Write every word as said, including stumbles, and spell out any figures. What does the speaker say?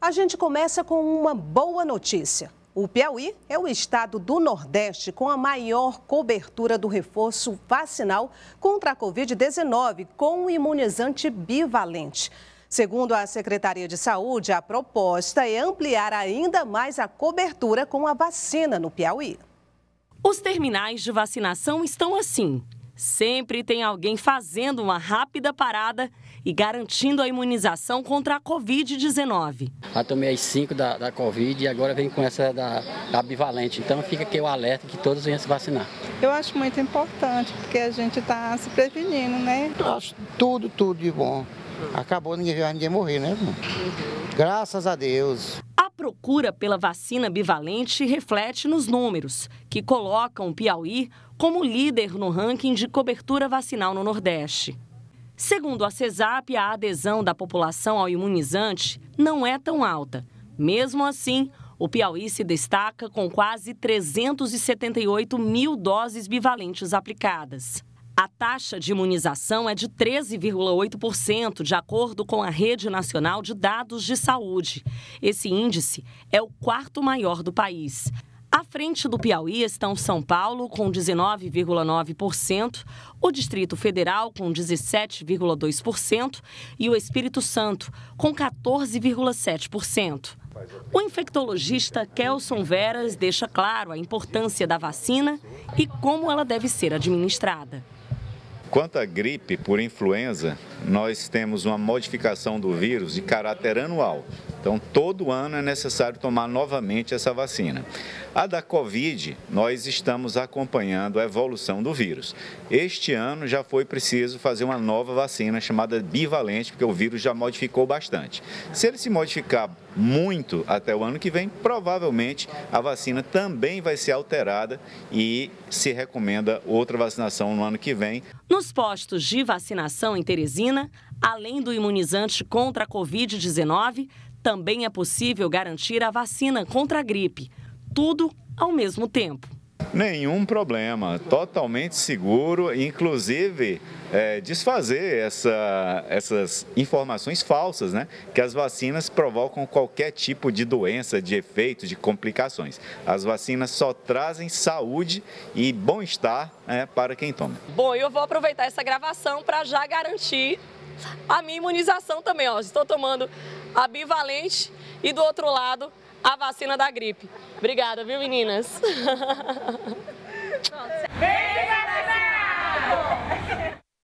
A gente começa com uma boa notícia. O Piauí é o estado do Nordeste com a maior cobertura do reforço vacinal contra a covid dezenove com o imunizante bivalente. Segundo a Secretaria de Saúde, a proposta é ampliar ainda mais a cobertura com a vacina no Piauí. Os terminais de vacinação estão assim. Sempre tem alguém fazendo uma rápida parada e garantindo a imunização contra a covid dezenove. Já tomei as cinco da, da Covid e agora vem com essa da, da bivalente. Então fica aqui o alerta que todos venham se vacinar. Eu acho muito importante, porque a gente está se prevenindo, né? Eu acho tudo, tudo de bom. Acabou, ninguém viu ninguém morrer, né? Graças a Deus. A procura pela vacina bivalente reflete nos números, que colocam o Piauí como líder no ranking de cobertura vacinal no Nordeste. Segundo a CESAP, a adesão da população ao imunizante não é tão alta. Mesmo assim, o Piauí se destaca com quase trezentos e setenta e oito mil doses bivalentes aplicadas. A taxa de imunização é de treze vírgula oito por cento, de acordo com a Rede Nacional de Dados de Saúde. Esse índice é o quarto maior do país. À frente do Piauí estão São Paulo, com dezenove vírgula nove por cento, o Distrito Federal, com dezessete vírgula dois por cento e o Espírito Santo, com quatorze vírgula sete por cento. O infectologista Kelson Veras deixa claro a importância da vacina e como ela deve ser administrada. Quanto à gripe por influenza, nós temos uma modificação do vírus de caráter anual. Então, todo ano é necessário tomar novamente essa vacina. A da Covid, nós estamos acompanhando a evolução do vírus. Este ano já foi preciso fazer uma nova vacina chamada bivalente, porque o vírus já modificou bastante. Se ele se modificar muito até o ano que vem, provavelmente a vacina também vai ser alterada e se recomenda outra vacinação no ano que vem. Nos postos de vacinação em Teresina, além do imunizante contra a covid dezenove, também é possível garantir a vacina contra a gripe. Tudo ao mesmo tempo. Nenhum problema, totalmente seguro, inclusive é, desfazer essa, essas informações falsas, né? Que as vacinas provocam qualquer tipo de doença, de efeito, de complicações. As vacinas só trazem saúde e bom-estar, né, para quem toma. Bom, eu vou aproveitar essa gravação para já garantir a minha imunização também. Ó. Estou tomando a bivalente e do outro lado a vacina da gripe. Obrigada, viu, meninas?